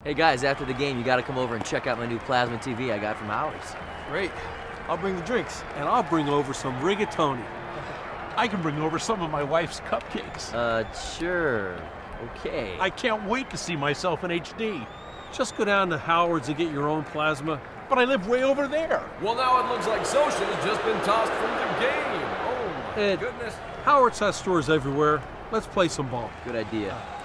Hey guys, after the game, you gotta come over and check out my new plasma TV I got from Howard's. Great. I'll bring the drinks. And I'll bring over some rigatoni. I can bring over some of my wife's cupcakes. Sure. Okay. I can't wait to see myself in HD. Just go down to Howard's and get your own plasma. But I live way over there. Well, now it looks like Scioscia's just been tossed from the game. Oh, my Ed, goodness. Howard's has stores everywhere. Let's play some ball. Good idea.